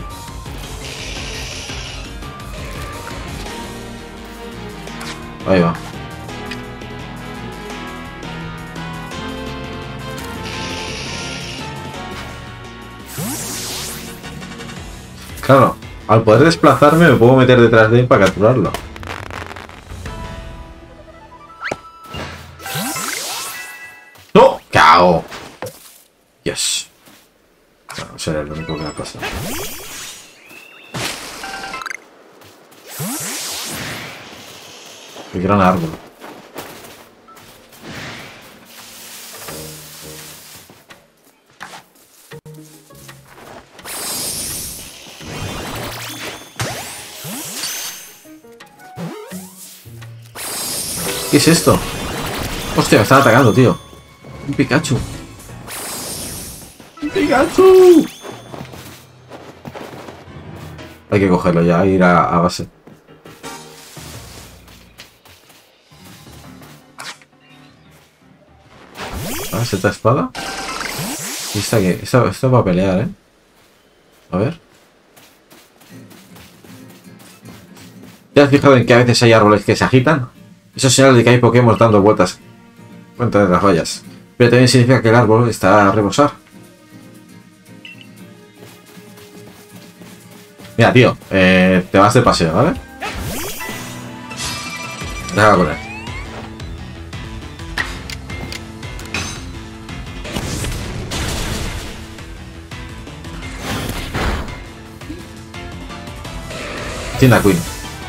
Ahí va. Claro, al poder desplazarme me puedo meter detrás de él para capturarlo. ¡No! ¿Qué hago? Yes. No, será el único que me ha pasado. ¡Qué gran árbol! ¿Qué es esto? Hostia, me están atacando, tío. Un Pikachu. ¡Un Pikachu! Hay que cogerlo ya, ir a, a base. Ah, ¿esta espada? ¿Y esta qué? Esto, esto va a pelear, ¿eh? A ver. ¿Te has fijado en que a veces hay árboles que se agitan? Eso es señal de que hay Pokémon dando vueltas entre las vallas. Pero también significa que el árbol está a rebosar. Mira, tío, eh, te vas de paseo, ¿vale? Deja correr. Tienda Queen.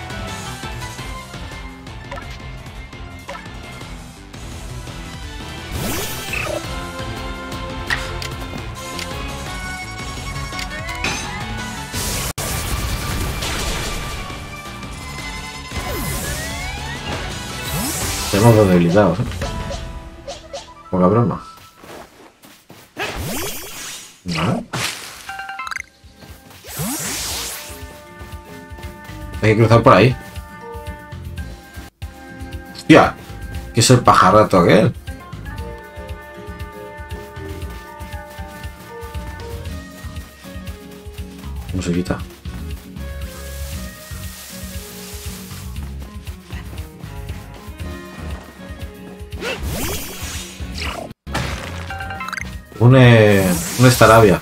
Tenemos dos debilitados, ¿eh? Poca broma. Vale. Hay que cruzar por ahí. Hostia, ¿qué es el pajarrato aquel? ¿Cómo se quita? Un, eh, un Staravia.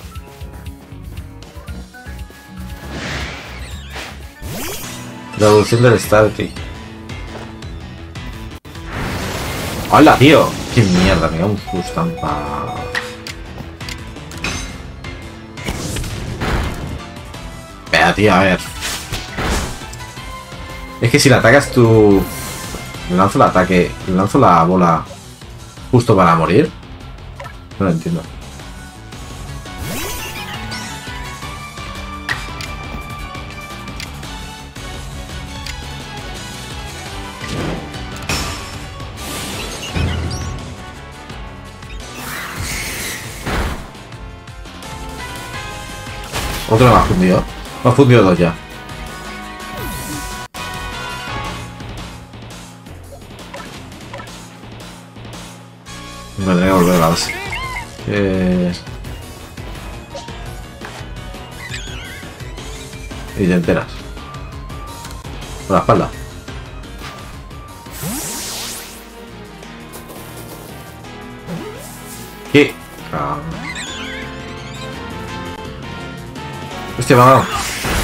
La evolución del Starkey. ¡Hola, tío! ¡Qué mierda! Me da un sustampa. Espera, tío, a ver. Es que si le atacas tú... Le lanzo el ataque... Le lanzo la bola justo para morir. No lo entiendo. Otro me ha fundido. Me ha fundido dos ya. Me tendré que volver a la base. Eh... Y te enteras. Por la espalda. ¿Qué? Ah. Hostia, me ha dado.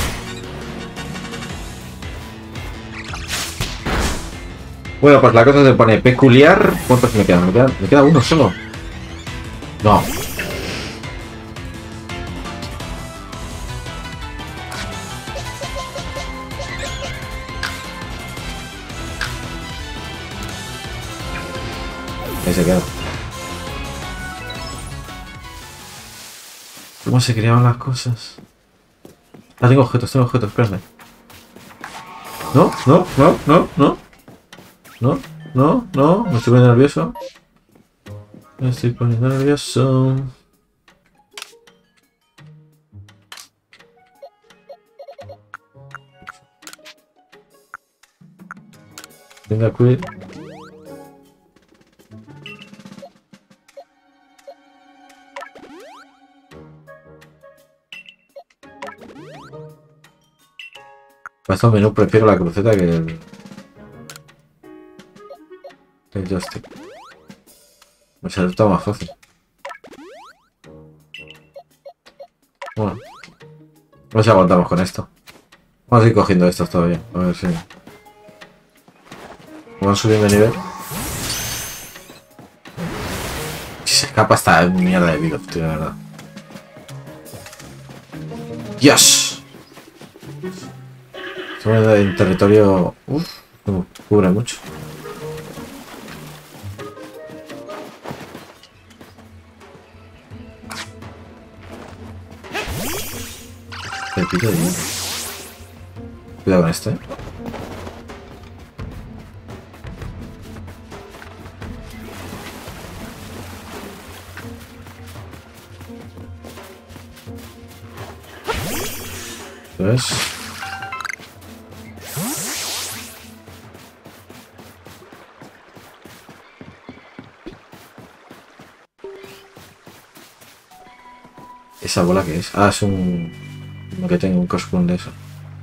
Bueno, pues la cosa se pone peculiar. ¿Cuántos me quedan? Me queda, me queda uno solo. No. Ahí se queda. ¿Cómo se creaban las cosas? Ah, tengo objetos, tengo objetos, espérame. No, no, no, no, no. No, no, no, me estoy poniendo nervioso. Me estoy poniendo nervioso. Venga, quit. Para estos menús prefiero la cruceta que el... el joystick. Me sale todo más fácil. Bueno. A ver si aguantamos con esto. Vamos a ir cogiendo estos todavía. A ver si... Vamos subiendo de nivel. Si se escapa esta mierda de vida, tío, de verdad. ¡Dios! Estamos en territorio... Uff, no cubre mucho. Repito de mí. Cuidado con este. ¿Ves? ¿Esa bola qué es? Ah, es un... que tengo un cosplay de eso.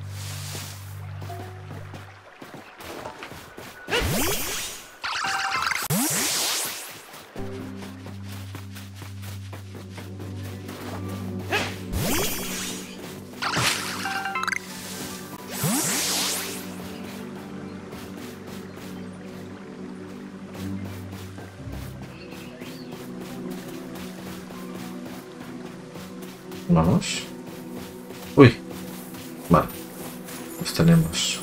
Vamos. Uy. Vale. Los tenemos.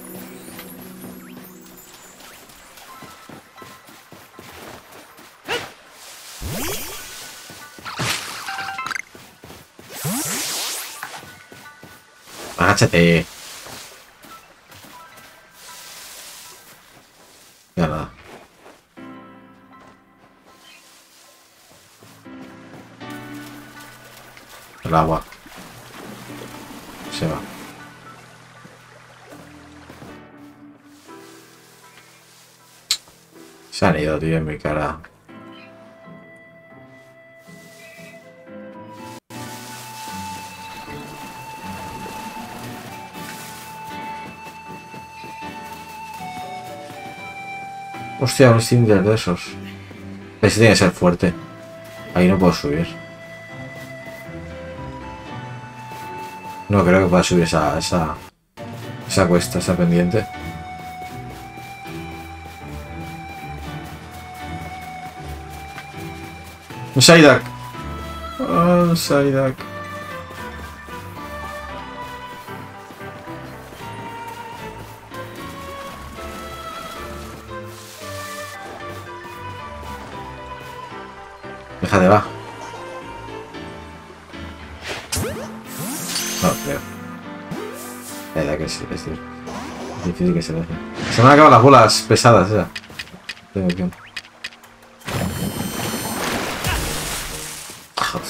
Agáchate. Ya nada. El agua. Se va. Se han ido, tío, en mi cara. Hostia, un Cinder de esos. Ese tiene que ser fuerte. Ahí no puedo subir. No creo que pueda subir esa, esa, esa cuesta, esa pendiente. Un Psyduck. Oh, un Psyduck. Déjate, va. No, creo. La verdad que sí, es difícil que se deje. Se me han acabado las bolas pesadas, esa. Tengo que... Joder.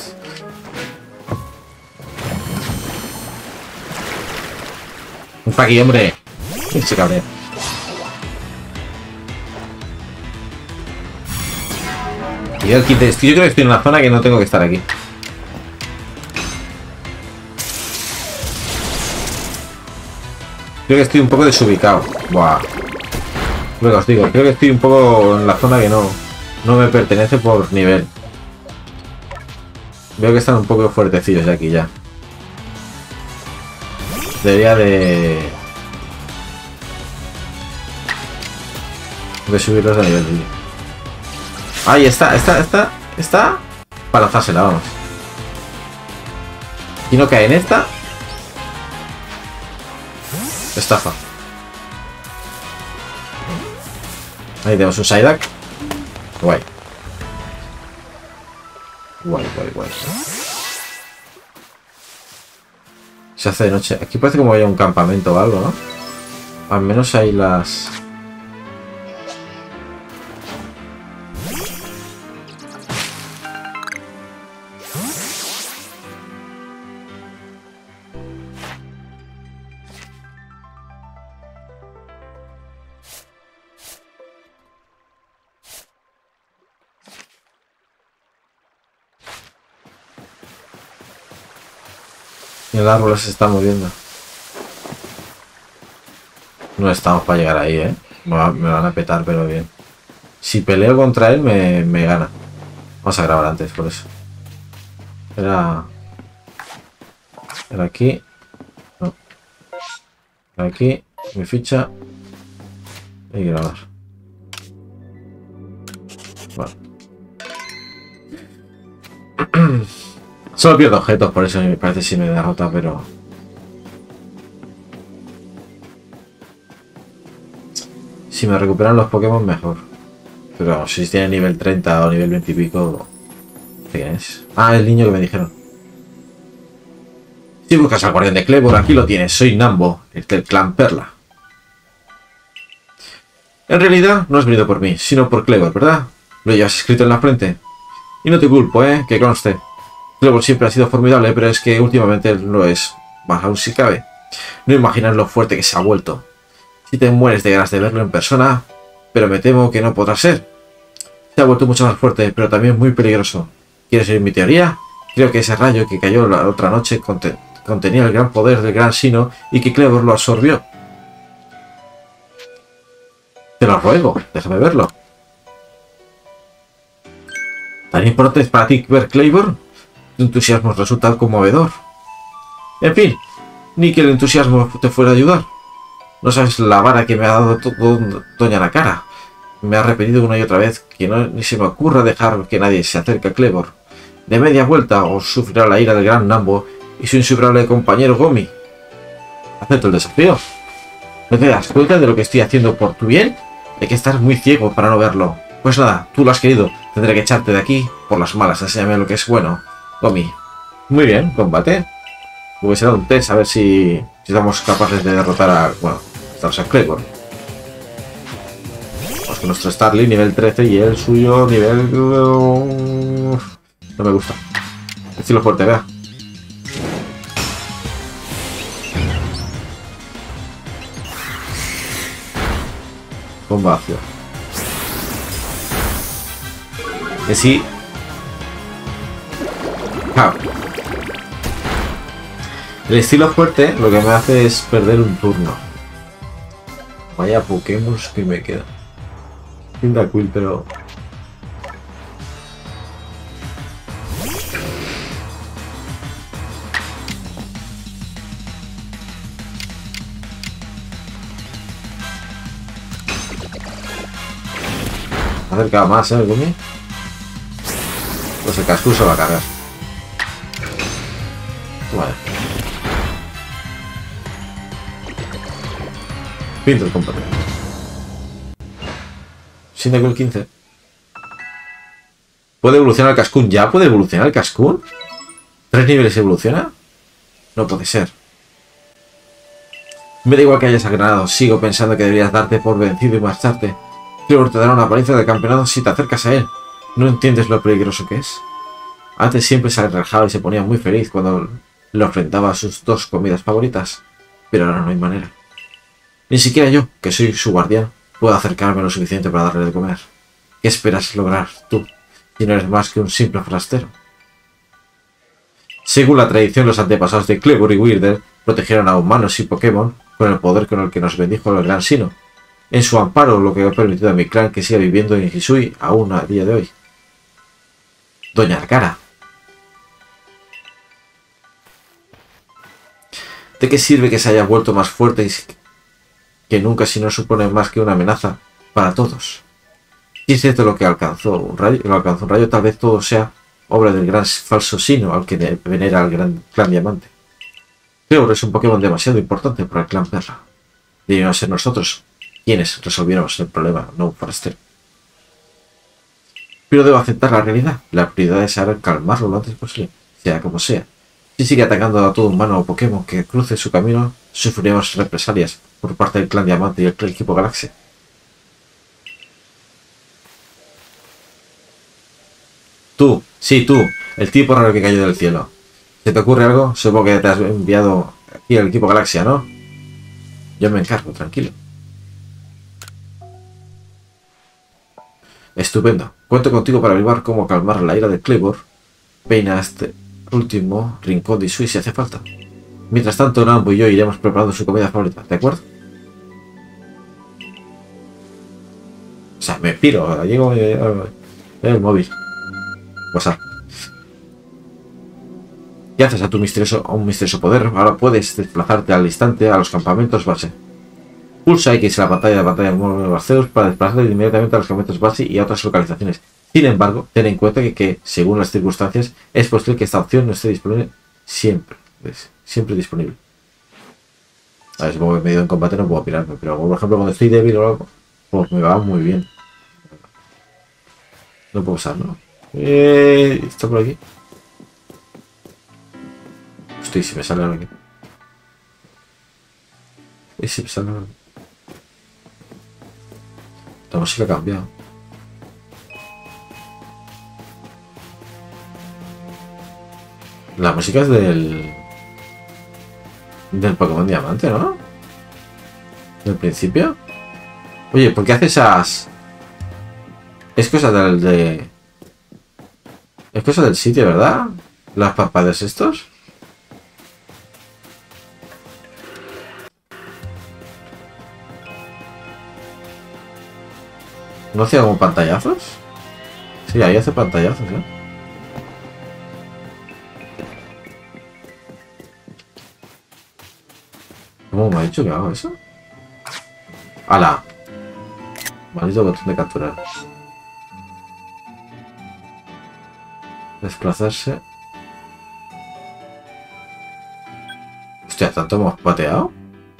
Un pa' aquí, hombre. Se cabrea. Y el quince. Yo creo que estoy en una zona que no tengo que estar aquí. Creo que estoy un poco desubicado. Buah. Luego os digo, creo que estoy un poco en la zona que no, no me pertenece por nivel. Veo que están un poco fuertecillos de aquí ya. Debería de... De subirlos de nivel. Ahí está, está, está, está. Para lanzársela, vamos. Y no cae en esta. Estafa. Ahí tenemos un Psyduck. Guay. Guay, guay, guay. Se hace de noche. Aquí parece como hay un campamento o algo, ¿no? Al menos hay las... El árbol se está moviendo. No estamos para llegar ahí, ¿eh? Me, va, me van a petar, pero bien. Si peleo contra él, me, me gana. Vamos a grabar antes, por eso. Era... Era aquí. No. Era aquí. Mi ficha. Y grabar. Vale. Solo pierdo objetos, por eso me parece si me derrota, pero... Si me recuperan los Pokémon, mejor. Pero si tiene nivel treinta o nivel veinte y pico... ¿Quién es? Ah, el niño que me dijeron. Si buscas al guardián de Clébor, aquí lo tienes. Soy Nambo, el del clan Perla. En realidad, no has venido por mí, sino por Clébor, ¿verdad? Lo llevas escrito en la frente. Y no te culpo, ¿eh? Que conste. Clébor siempre ha sido formidable, pero es que últimamente no lo es. Más aún si cabe. No imaginas lo fuerte que se ha vuelto. Si te mueres de ganas de verlo en persona, pero me temo que no podrá ser. Se ha vuelto mucho más fuerte, pero también muy peligroso. ¿Quieres oír mi teoría? Creo que ese rayo que cayó la otra noche conten contenía el gran poder del gran Sino y que Clébor lo absorbió. Te lo ruego, déjame verlo. ¿Tan importante es para ti ver Clébor? Tu entusiasmo resulta conmovedor. En fin, ni que el entusiasmo te fuera a ayudar. No sabes la vara que me ha dado Doña Nakara. Me ha repetido una y otra vez que no ni se me ocurra dejar que nadie se acerque a Clébor. De media vuelta o sufrirá la ira del gran Nambo y su insuperable compañero Gomi. Acepto el desafío. ¿No te das cuenta de lo que estoy haciendo por tu bien? Hay que estar muy ciego para no verlo. Pues nada, tú lo has querido. Tendré que echarte de aquí por las malas. Enséñame lo que es bueno. Gomi. Muy bien, combate. Pues será un test a ver si, si somos capaces de derrotar a... Bueno, estamos a Clébor. Vamos con nuestro Starly nivel trece y el suyo nivel... No me gusta. Estilo fuerte, vea. Bomba ácida. Que sí. Ah. El estilo fuerte lo que me hace es perder un turno. Vaya Pokémon que me queda. Cyndaquil, pero... acerca más, ¿eh, Gomi? Pues el casco se va a cargar. Vale. Pinto el combate. Cyndaquil quince. ¿Puede evolucionar el Cascoon? ¿Ya puede evolucionar el Cascoon? ¿Tres niveles evoluciona? No puede ser. Me da igual que hayas ganado. Sigo pensando que deberías darte por vencido y marcharte. Cleaver te dará una paliza de campeonato si te acercas a él. ¿No entiendes lo peligroso que es? Antes siempre se relajaba y se ponía muy feliz cuando le enfrentaba a sus dos comidas favoritas. Pero ahora no hay manera. Ni siquiera yo, que soy su guardián, puedo acercarme lo suficiente para darle de comer. ¿Qué esperas lograr tú, si no eres más que un simple forastero? Según la tradición, los antepasados de Cleaver y Weirder protegieron a humanos y Pokémon con el poder con el que nos bendijo el Gran Sino. En su amparo, lo que ha permitido a mi clan que siga viviendo en Hisui aún a día de hoy. Doña Arcara. ¿De qué sirve que se haya vuelto más fuerte y que nunca si no supone más que una amenaza para todos? Si es cierto lo que alcanzó un rayo, lo alcanzó un rayo, tal vez todo sea obra del gran falso Sino al que venera al gran clan Diamante. Cleaver es un Pokémon demasiado importante para el clan Perla. Debíamos ser nosotros quienes resolviéramos el problema, no un forastero. Pero debo aceptar la realidad. La prioridad es ahora calmarlo lo antes posible, sea como sea. Si sigue atacando a todo humano o Pokémon que cruce su camino, sufriremos represalias por parte del clan Diamante y el equipo Galaxia. Tú, sí, tú, el tipo raro que cayó del cielo. ¿Se te ocurre algo? Supongo que te has enviado aquí al equipo Galaxia, ¿no? Yo me encargo, tranquilo. Estupendo. Cuento contigo para averiguar cómo calmar la ira de Cleaver. Peina este último rincón de Hisui si hace falta. Mientras tanto, Nambu y yo iremos preparando su comida favorita, ¿de acuerdo? O sea, me piro, llego en el móvil. WhatsApp. Gracias a tu misterioso, a un misterioso poder, ahora puedes desplazarte al instante a los campamentos base. Pulsa X en la pantalla de batalla de Barceus para desplazarte inmediatamente a los campamentos base y a otras localizaciones. Sin embargo, ten en cuenta que, que, según las circunstancias, es posible que esta opción no esté disponible siempre. Es siempre disponible. A ver, si me medio en combate no puedo pirarme, pero por ejemplo cuando estoy débil o algo, pues me va muy bien. No puedo usarlo. Eh, ¿Está por aquí? Estoy, si me sale algo aquí. Y si me sale algo aquí. La música ha cambiado. La música es del... del Pokémon Diamante, ¿no? Del principio. Oye, ¿por qué hace esas...? Es cosa del de... Es cosa del sitio, ¿verdad? Las parpadeos estos. ¿No hacía como pantallazos? Sí, ahí hace pantallazos, ¿eh? ¿Cómo me ha dicho que hago eso? ¡Hala! Maldito botón de capturar. Desplazarse. Hostia, ¿tanto hemos pateado?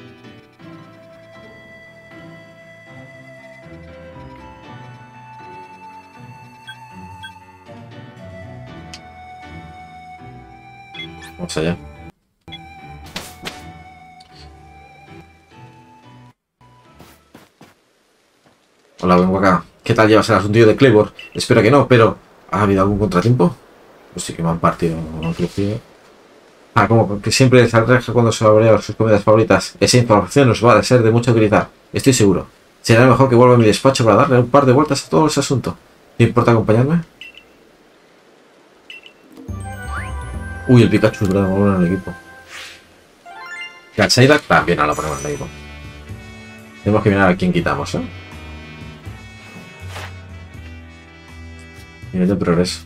Vamos allá. Hola, vengo acá. ¿Qué tal llevas el asuntillo de Cleaver? Espero que no, pero ¿ha habido algún contratiempo? Pues sí que me han partido, me han crucido. Ah, como que siempre se arregla cuando se abren sus comidas favoritas. Esa información nos va a ser de mucha utilidad. Estoy seguro. Será mejor que vuelva a mi despacho para darle un par de vueltas a todo ese asunto. ¿Te importa acompañarme? Uy, el Pikachu, ¿verdad? Vamos a poner en el equipo. La Psyduck también ahora lo ponemos en el equipo. Tenemos que mirar a quién quitamos, ¿eh? Nivel de progreso.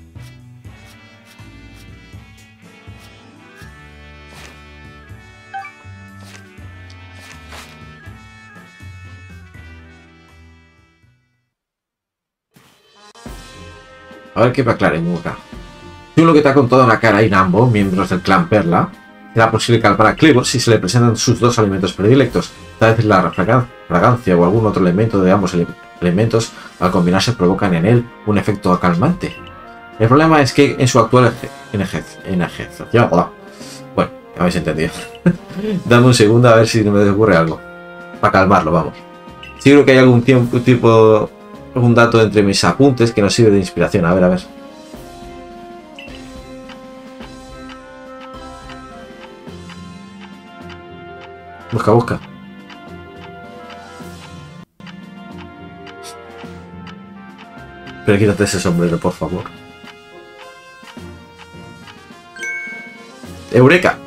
A ver qué me aclaremos acá. Según lo que te ha contado en la cara y Nambo, miembros del clan Perla, será posible calmar a Cleaver si se le presentan sus dos alimentos predilectos. Tal vez la fragancia o algún otro elemento de ambos elementos al combinarse provocan en él un efecto calmante. El problema es que en su actual enajezación... Bueno, ya habéis entendido. Dame un segundo a ver si me ocurre algo. Para calmarlo, vamos. Sí creo que hay algún tiempo, tipo... algún dato entre mis apuntes que nos sirve de inspiración. A ver, a ver. Busca, busca. Pero quítate ese sombrero, por favor. ¡Eureka!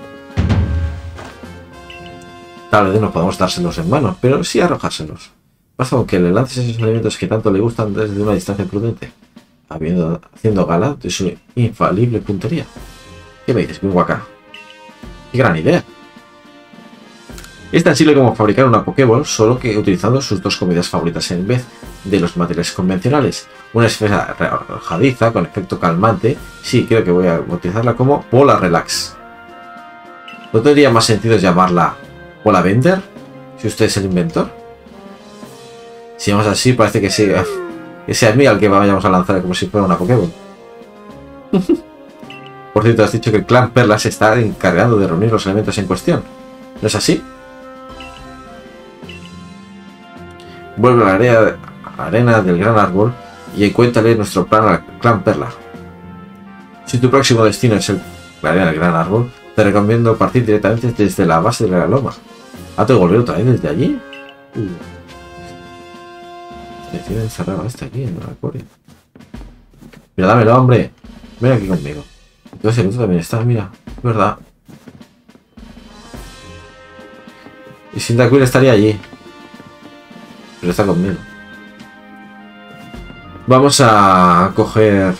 Tal vez no podemos dárselos en mano, pero sí arrojárselos. Basta con que le lances esos elementos que tanto le gustan desde una distancia prudente, habiendo, haciendo gala de su infalible puntería. ¿Qué me dices, Minwaka? ¡Qué gran idea! Es tan simple como fabricar una Pokéball, solo que utilizando sus dos comidas favoritas en vez de los materiales convencionales. Una esfera arrojadiza con efecto calmante. Sí, creo que voy a utilizarla como Bola Relax. ¿No tendría más sentido llamarla Bola Bender? Si usted es el inventor. Si vamos así, parece que sea, que sea a mí al que vayamos a lanzar como si fuera una Pokéball. Por cierto, has dicho que el clan Perla se está encargando de reunir los elementos en cuestión. ¿No es así? Vuelve a la arena, arena del Gran Árbol y cuéntale nuestro plan al clan Perla. Si tu próximo destino es el, la arena del Gran Árbol, te recomiendo partir directamente desde la base de la loma. ¿Ah, te volver otra vez desde allí? Uh. Me tiene encerrado este aquí en la acuario. Mira, dámelo, hombre. Ven aquí conmigo. Entonces el otro también está, mira. Es verdad. Y Cyndaquil estaría allí. Pero está conmigo. Vamos a coger...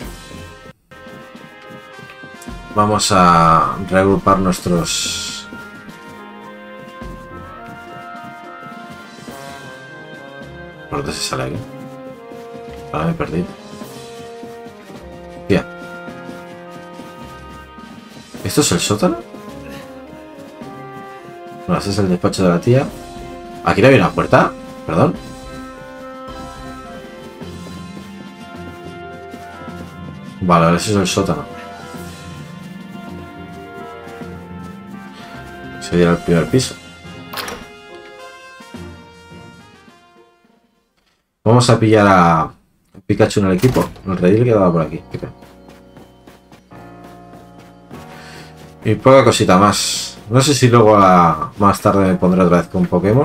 Vamos a reagrupar nuestros... ¿Por dónde se sale aquí? Ahora me perdí. Tía. ¿Esto es el sótano? No, este es el despacho de la tía. ¿Aquí no había una puerta? Perdón. Vale, ese es el sótano. Sería el primer piso. Vamos a pillar a Pikachu en el equipo. El redil quedaba por aquí. Y poca cosita más. No sé si luego a, más tarde me pondré otra vez con Pokémon.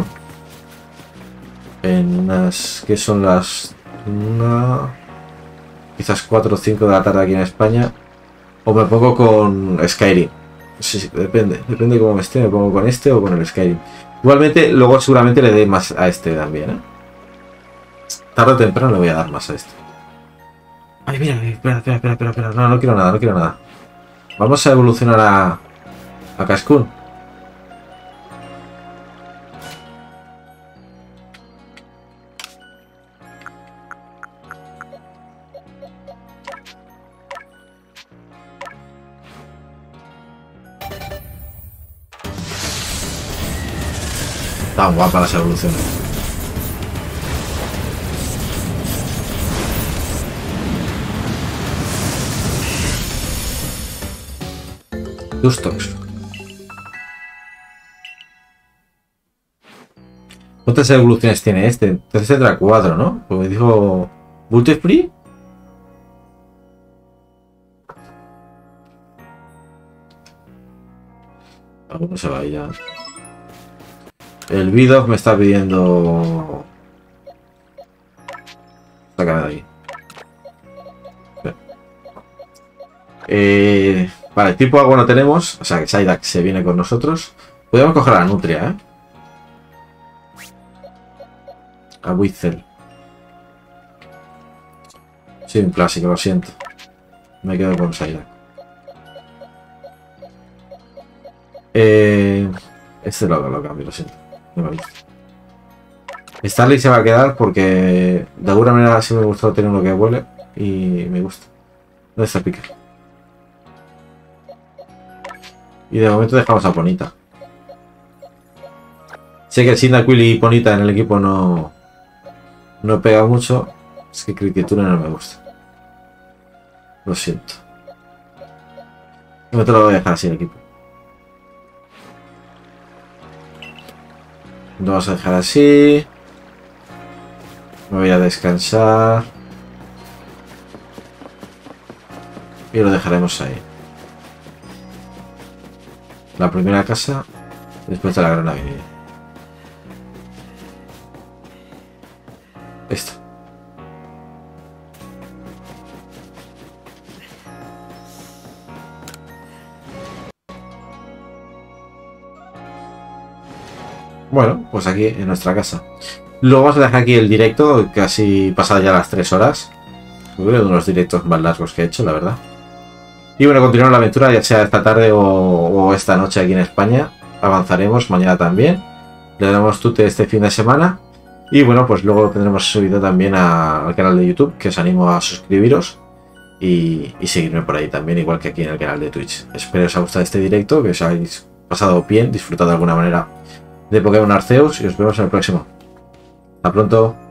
En unas... que son las... una... quizás cuatro o cinco de la tarde aquí en España. O me pongo con Skyrim. Sí, sí, depende. Depende de cómo me esté. Me pongo con este o con el Skyrim. Igualmente, luego seguramente le dé más a este también, ¿eh? Tarde o temprano le voy a dar más a este. Ay, mira, espera, espera, espera, espera, espera. No, no quiero nada, no quiero nada. Vamos a evolucionar a... a Cascoon. Tan guapa las evoluciones. Dustox. ¿Cuántas evoluciones tiene este? Entonces tendrá cuatro, ¿no? Porque dijo... ¿Butterfree? Alguno se va ya. El Bidoof me está pidiendo... Sácame de aquí. Eh... Vale, tipo agua no tenemos. O sea que Psyduck se viene con nosotros. Podemos coger a la Nutria, ¿eh? A Whistle. Sí, un clásico, lo siento. Me quedo con Psyduck. Eh... Este lo, lo cambio, lo siento. No me gusta. Starly se va a quedar porque de alguna manera sí me gusta tener uno que vuele y me gusta. ¿Dónde está Picker? Y de momento dejamos a Ponita. Sé que Cyndaquil y Ponita en el equipo no no pega mucho. Es que Cricket no me gusta. Lo siento. No te lo voy a dejar así el equipo. Lo vamos a dejar así. Me voy a descansar. Y lo dejaremos ahí. La primera casa después de la gran avenida. Esta. Bueno, pues aquí en nuestra casa. Luego vamos a dejar aquí el directo, casi pasada ya las tres horas. Uno de los directos más largos que he hecho, la verdad. Y bueno, continuamos la aventura, ya sea esta tarde o, o esta noche aquí en España. Avanzaremos mañana también. Le daremos tute este fin de semana. Y bueno, pues luego lo tendremos subido también a, al canal de YouTube, que os animo a suscribiros. Y, y seguirme por ahí también, igual que aquí en el canal de Twitch. Espero que os haya gustado este directo, que os hayáis pasado bien, disfrutado de alguna manera de Pokémon Arceus y os vemos en el próximo. Hasta pronto.